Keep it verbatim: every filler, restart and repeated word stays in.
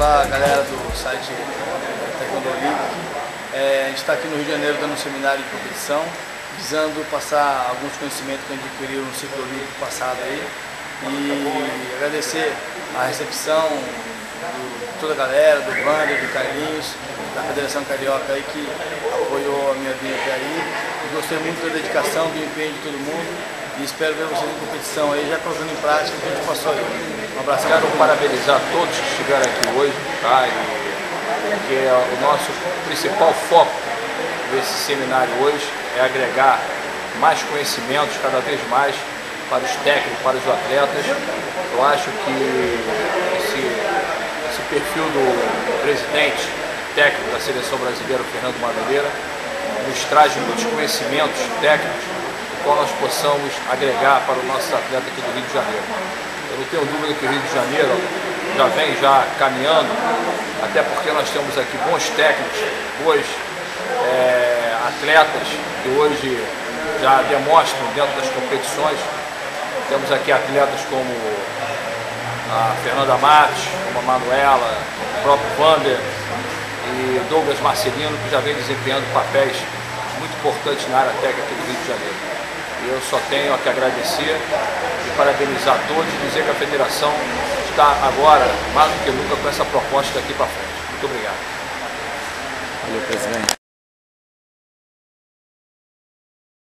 Olá, galera do site Taekwondo Olímpico. É, a gente está aqui no Rio de Janeiro dando um seminário de competição, visando passar alguns conhecimentos que a gente adquiriu no ciclo olímpico passado aí, e agradecer a recepção de toda a galera, do Wander, do Carlinhos, da Federação Carioca aí, que apoiou a minha vinda até aí. E gostei muito da dedicação, do empenho de todo mundo, e espero ver vocês em competição aí, já colocando em prática o que a gente passou aí. Um abraço. Quero parabenizar todos que estiveram aqui hoje, tá? E que é o nosso principal foco desse seminário hoje é agregar mais conhecimentos cada vez mais para os técnicos, para os atletas. Eu acho que esse, esse perfil do presidente técnico da Seleção Brasileira, o Fernando Madureira, nos traz muitos conhecimentos técnicos, o qual nós possamos agregar para os nossos atletas aqui do Rio de Janeiro. Eu não tenho dúvida que o Rio de Janeiro já vem já caminhando, até porque nós temos aqui bons técnicos, bons é, atletas que hoje já demonstram dentro das competições. Temos aqui atletas como a Fernanda Matos, como a Manuela, o próprio Wander e Douglas Marcelino, que já vem desempenhando papéis muito importantes na área técnica aqui do Rio de Janeiro. E eu só tenho a que agradecer e parabenizar todos e dizer que a federação está agora, mais do que nunca, com essa proposta daqui para frente. Muito obrigado. Valeu, presidente.